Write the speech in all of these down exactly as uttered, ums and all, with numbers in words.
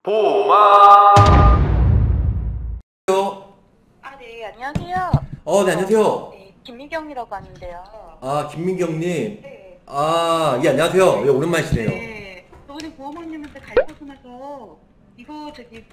보마. 아, 네, 안녕하세요. 어, 네, 안녕하세요. 네, 김미경이라고 하는데요. 아, 김민경님. 네. 아, 예, 안녕하세요. 예, 오랜만이시네요. 네. 저번에 보호망님한테 가입하고 나서 이거 저기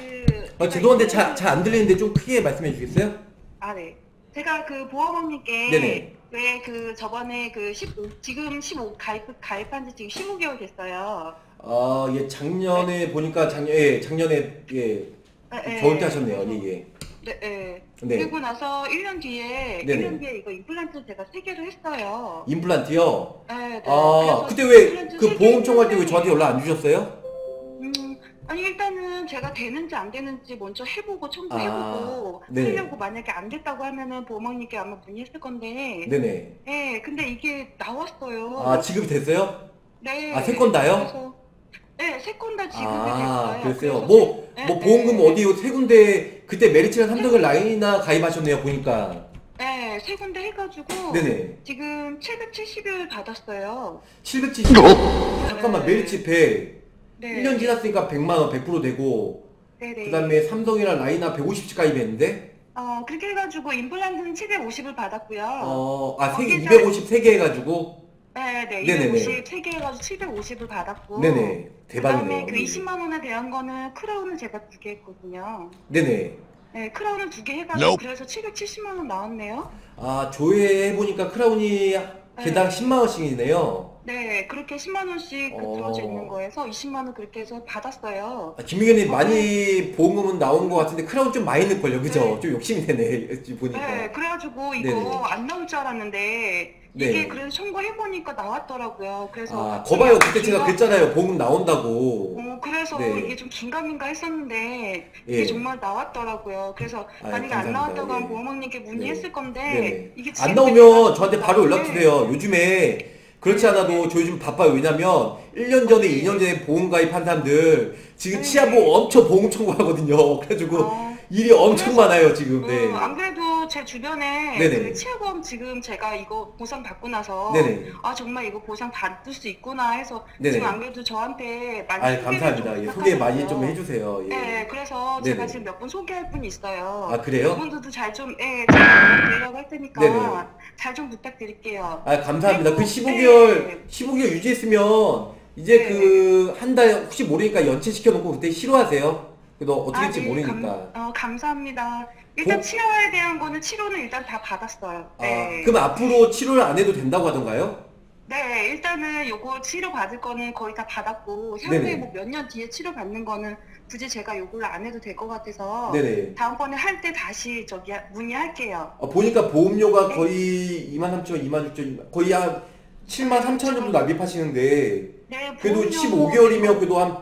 그 어, 죄송한데 잘, 잘 안 들리는데 좀 크게 말씀해 주시겠어요? 아, 네. 제가 그 보호망님께 네네. 왜 그 저번에 그 십오 지금 십오 가입 가입한 지 지금 십오 개월 됐어요. 아, 예, 작년에 보니까 작년, 예, 작년에, 예, 네, 겨울 때 네. 하셨네요. 예, 예. 네, 네. 네. 그리고 나서 일 년 뒤에 네네. 일 년 뒤에 이거 임플란트 제가 세 개를 했어요. 임플란트요? 네, 네. 아, 그래서 그때 왜 임플란트 그 세 보험 개 청구할 때 왜 했는데 저한테 연락 안 주셨어요? 음, 아니 일단은 제가 되는지 안 되는지 먼저 해보고 청구해보고 아, 네네. 하려고 만약에 안 됐다고 하면은 보호망님께 아마 문의했을 건데 네네. 네, 근데 이게 나왔어요. 아, 지급이 됐어요? 네. 아, 세 건 다요? 그래서 네, 세 건 다 지급이 아, 됐어요. 그랬어요. 그래서 뭐, 네, 뭐 보험금 네. 어디 세 군데, 그때 메리츠랑 삼성을 라인이나 가입하셨네요, 보니까. 네, 세 군데 해가지고 네네. 지금 칠백칠십일 받았어요. 칠백칠십. 잠깐만, 네. 메리츠 백. 네. 일 년 지났으니까 백만 원, 백 퍼센트 되고, 네네. 그 다음에 삼성이랑 라이나 백오십씩 가입했는데, 어, 그렇게 해가지고 임플란트는 칠백오십을 받았고요. 어, 아, 세 개, 거기다 이백오십 세 개 해가지고, 네네, 네네네. 이백오십 세 개 해가지고 칠백오십을 받았고 네네. 대박이네요. 그다음에 그 네. 이십만 원에 대한 거는 크라운을 제가 두 개 했거든요. 네네. 네, 크라운을 두 개 해가지고 그래서 칠백칠십만 원 나왔네요. 아, 조회해보니까 크라운이 개당 십만 원씩이네요. 네, 그렇게 십만 원씩 그 어. 들어져 있는 거에서 이십만 원 그렇게 해서 받았어요. 아, 김민경님 어, 많이 보험금은 나온 것 같은데, 크라운 좀 많이 넣을걸요, 그죠? 네. 좀 욕심이 되네, 지금 보니까. 네, 그래가지고 이거 네네. 안 나올 줄 알았는데 네. 이게 그래서 청구해보니까 나왔더라고요. 그래서 아, 거봐요. 그때 긴가- 제가 그랬잖아요. 보험금 나온다고. 어, 그래서 네. 이게 좀 긴가민가 했었는데 이게 예. 정말 나왔더라고요. 그래서 아유, 만약에 안 감사합니다. 나왔다고 하면 예. 보호망님께 문의했을 네. 건데 네네. 이게 안 지금 나오면 되니까 저한테 바로 연락 네. 주세요. 요즘에 그렇지 않아도 저 요즘 바빠요. 왜냐면 일 년 전에, 네. 이 년 전에 보험 가입한 사람들 지금 네. 치아보험 엄청 보험 청구하거든요. 그래가지고 어, 일이 엄청 그래서- 많아요, 지금. 네. 어, 안 그래도 제 주변에 네네. 그 치아보험 지금 제가 이거 보상 받고 나서 네네. 아 정말 이거 보상 받을 수 있구나 해서 네네. 지금 안 그래도 저한테 많이 아, 소개를 감사합니다. 좀 예, 소개 많이 좀 부탁하더라고요. 해주세요. 예. 네, 그래서 네네. 제가 지금 몇 분 소개할 분이 있어요. 아, 그래요? 그분들도 잘 좀, 예, 잘 부탁드리려고 할 테니까 네네. 잘 좀 부탁드릴게요. 아, 감사합니다. 그 그리고- 십오 개월, 네. 십오 개월 유지했으면 이제 네. 그 한 달 혹시 모르니까 연체 시켜놓고 그때 싫어하세요? 그래도 어떻게 될지 아, 네, 모르니까. 감, 어, 감사합니다. 일단 보- 치아에 대한 거는 치료는 일단 다 받았어요. 네. 아, 그럼 앞으로 치료를 안 해도 된다고 하던가요? 네, 일단은 요거 치료 받을 거는 거의 다 받았고 향후에 네네. 뭐 몇 년 뒤에 치료 받는 거는 굳이 제가 요걸로 안 해도 될 것 같아서 네네. 다음번에 할 때 다시 저기 문의할게요. 아, 보니까 보험료가 네. 거의 이만 삼천 원, 이만 육천 원, 거의 한 칠만 삼천 원 정도 납입하시는데, 네, 그래도 보험료- 십오 개월이면 그래도 한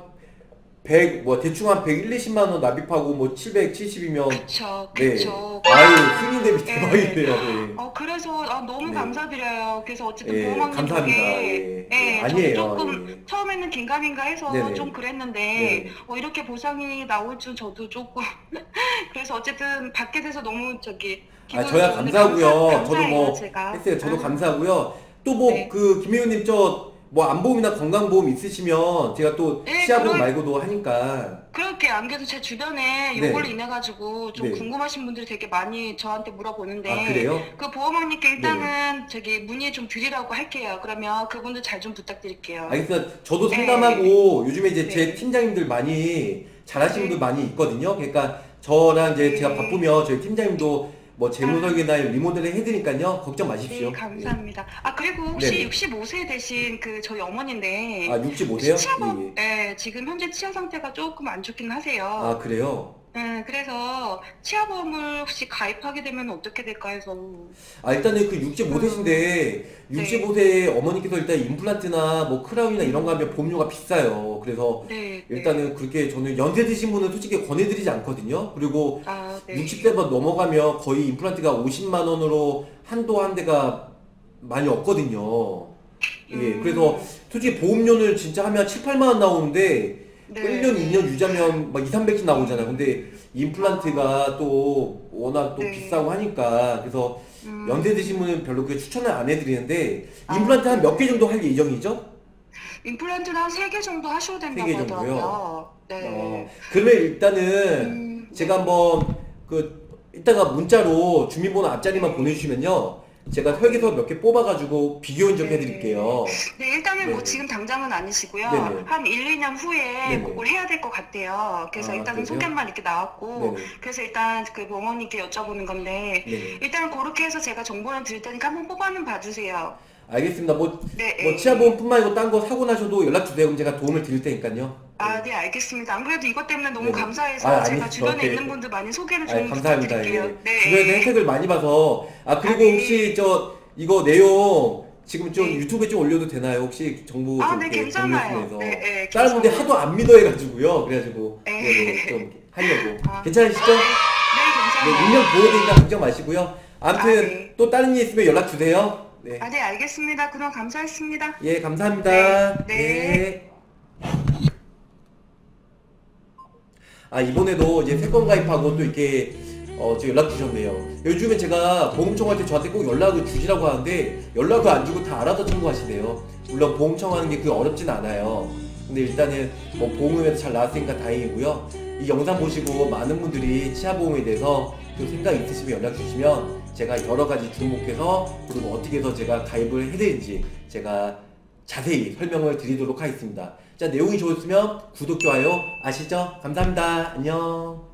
백, 뭐 대충 한 백일, 이십만 원 납입하고 뭐 칠백칠십이면 그쵸, 네. 그쵸. 아유, 승인 대비 네. 대박이네요. 네. 어, 그래서 아, 너무 네. 감사드려요. 그래서 어쨌든 예, 보호망님 감사합니다. 덕에 예. 예, 아니에요. 저도 조금 예. 처음에는 긴가민가 해서 네네. 좀 그랬는데 네네. 어, 이렇게 보상이 나올 줄 저도 조금 그래서 어쨌든 받게 돼서 너무 저기 아, 기분이 저야 오늘 감사하고요. 감사- 저도 감사해요, 뭐 제가. 했어요. 저도 아, 감사하고요. 또 뭐 네. 그 김혜우님 저 뭐 안보험이나 건강보험 있으시면 제가 또 네, 치아보험 그럴- 말고도 하니까. 그렇게 안 그래도 제 주변에 네. 요걸로 인해 가지고 좀 네. 궁금하신 분들이 되게 많이 저한테 물어보는데 아, 그래요? 그 보호망님께 일단은 저기 문의 좀 드리라고 할게요. 그러면 그분들 잘 좀 부탁드릴게요. 알겠습니다. 저도 네. 상담하고 요즘에 이제 제 네. 팀장님들 많이 잘하시는 네. 분들 많이 있거든요. 그러니까 저랑 이제 네. 제가 바쁘면 저희 팀장님도 뭐 재무 설계나 리모델링 해드니까요. 걱정 마십시오. 네, 감사합니다. 아, 그리고 혹시 네네. 육십오 세 되신 그 저희 어머니인데 아, 육십오 세요? 치아보, 예, 예. 네, 지금 현재 치아 상태가 조금 안 좋긴 하세요. 아, 그래요? 네, 그래서 치아보험을 혹시 가입하게 되면 어떻게 될까 해서. 아, 일단은 그 육십오 세신데 네. 육십오 세 어머니께서 일단 임플란트나 뭐 크라운이나 이런 거 하면 보험료가 비싸요. 그래서 네, 네. 일단은 그렇게 저는 연세 드신 분은 솔직히 권해드리지 않거든요. 그리고 아, 네. 육십 세만 넘어가면 거의 임플란트가 오십만 원으로 한도 한 대가 많이 없거든요. 예, 음. 그래서 솔직히 보험료는 진짜 하면 칠, 팔만 원 나오는데 네. 일 년, 이 년 유지하면 막 이, 삼백씩 나오잖아요. 근데 임플란트가 또 워낙 또 네. 비싸고 하니까 그래서 음. 연세 드신 분은 별로 그게 추천을 안 해드리는데 아, 임플란트 한 몇 개 네. 정도 할 예정이죠? 임플란트는 한 세 개 정도 하셔야 세 된다고 개 정도요? 하더라고요. 네. 어, 그러면 일단은 음, 제가 네. 한번 그 이따가 문자로 주민번호 앞자리만 네. 보내주시면요. 제가 설계서 몇 개 뽑아가지고 비교 인증 네. 해드릴게요. 네, 일단은 뭐 네네. 지금 당장은 아니시고요. 네네. 한 일, 이 년 후에 네네. 그걸 해야 될 것 같아요. 그래서 아, 일단은 그러세요? 소견만 이렇게 나왔고, 네네. 그래서 일단 그 어머니께 여쭤보는 건데, 네네. 일단 그렇게 해서 제가 정보는 드릴 테니까 한번 뽑아는 봐주세요. 알겠습니다. 뭐, 네, 뭐 예, 치아보험뿐만 아니고 딴 거 사고 나셔도 연락 주세요. 그럼 제가 도움을 드릴 테니까요. 아, 네. 네, 알겠습니다. 안 그래도 이것 때문에 너무 네네. 감사해서 아, 제가 아니요. 주변에 있는 네. 분들 많이 소개를 아, 좀 감사합니다. 부탁드릴게요. 예. 네. 주변에서 혜택을 많이 봐서. 아, 그리고 아, 네. 혹시 저 이거 내용 지금 좀 네. 유튜브에 좀 올려도 되나요? 혹시 정보 아, 좀 네, 이렇게 괜찮아요. 공유해서. 네, 네, 다른 분들이 괜찮아요. 하도 안 믿어 해가지고요. 그래가지고 네. 네네 좀 하려고. 아, 괜찮으시죠? 네, 네, 괜찮아요. 익명 보호되니까 걱정 마시고요. 아무튼 아, 네. 또 다른 일 있으면 연락 주세요. 네. 아, 네, 알겠습니다. 그동안 감사했습니다. 예, 감사합니다. 네, 네. 아, 이번에도 이제 세건 가입하고 또 이렇게 어, 저 연락 주셨네요. 요즘에 제가 보험청할 때 저한테 꼭 연락을 주시라고 하는데 연락을 안 주고 다 알아서 청구하시네요. 물론 보험청하는 게 그게 어렵진 않아요. 근데 일단은 뭐 보험에서 잘 나왔으니까 다행이고요. 이 영상 보시고 많은 분들이 치아보험에 대해서 또 생각 있으시면 연락 주시면 제가 여러 가지 주목해서 그리고 어떻게 해서 제가 가입을 해드릴지 제가 자세히 설명을 드리도록 하겠습니다. 자, 내용이 좋았으면 구독, 좋아요 아시죠? 감사합니다. 안녕.